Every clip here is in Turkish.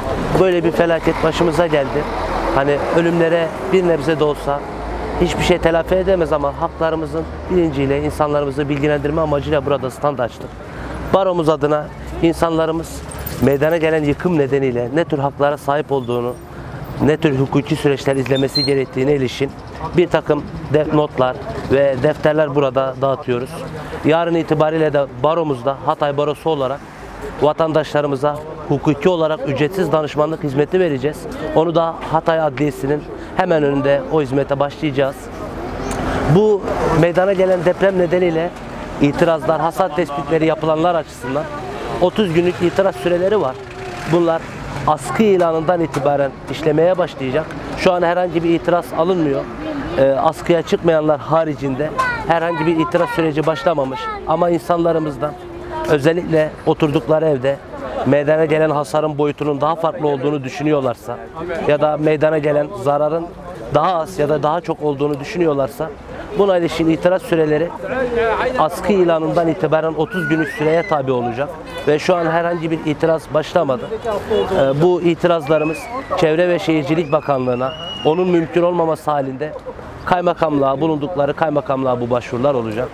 böyle bir felaket başımıza geldi. Hani ölümlere bir nebze de olsa hiçbir şey telafi edemez ama haklarımızın bilinciyle insanlarımızı bilgilendirme amacıyla burada stand açtık. Baromuz adına insanlarımız meydana gelen yıkım nedeniyle ne tür haklara sahip olduğunu, ne tür hukuki süreçler izlemesi gerektiğine ilişkin bir takım notlar ve defterler burada dağıtıyoruz. Yarın itibariyle de baromuzda Hatay Barosu olarak vatandaşlarımıza hukuki olarak ücretsiz danışmanlık hizmeti vereceğiz. Onu da Hatay Adliyesi'nin hemen önünde o hizmete başlayacağız. Bu meydana gelen deprem nedeniyle itirazlar, hasar tespitleri yapılanlar açısından 30 günlük itiraz süreleri var. Bunlar askı ilanından itibaren işlemeye başlayacak. Şu an herhangi bir itiraz alınmıyor. Askıya çıkmayanlar haricinde herhangi bir itiraz süreci başlamamış. Ama insanlarımızdan özellikle oturdukları evde meydana gelen hasarın boyutunun daha farklı olduğunu düşünüyorlarsa ya da meydana gelen zararın daha az ya da daha çok olduğunu düşünüyorlarsa buna ilişkin itiraz süreleri askı ilanından itibaren 30 günlük süreye tabi olacak ve şu an herhangi bir itiraz başlamadı. Bu itirazlarımız Çevre ve Şehircilik Bakanlığı'na, onun mümkün olmaması halinde kaymakamlığa, bulundukları kaymakamlığa bu başvurular olacak.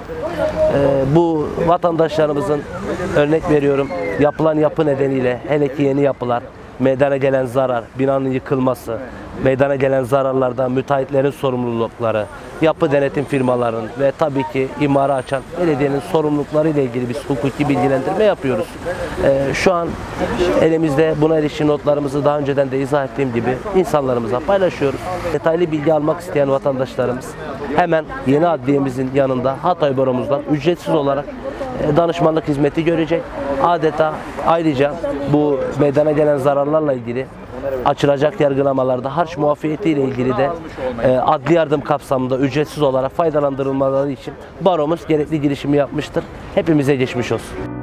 Bu vatandaşlarımızın, örnek veriyorum, yapılan yapı nedeniyle, hele ki yeni yapılar, meydana gelen zarar, binanın yıkılması, meydana gelen zararlardan müteahhitlerin sorumlulukları, yapı denetim firmalarının ve tabii ki imara açan belediyenin sorumlulukları ile ilgili biz hukuki bilgilendirme yapıyoruz. Şu an elimizde buna ilişkin notlarımızı daha önceden de izah ettiğim gibi insanlarımıza paylaşıyoruz. Detaylı bilgi almak isteyen vatandaşlarımız hemen yeni adliyemizin yanında Hatay Baromuz'dan ücretsiz olarak danışmanlık hizmeti görecek. Adeta ayrıca bu meydana gelen zararlarla ilgili açılacak yargılamalarda harç muafiyeti ile ilgili de adli yardım kapsamında ücretsiz olarak faydalandırılmaları için baromuz gerekli girişimi yapmıştır. Hepimize geçmiş olsun.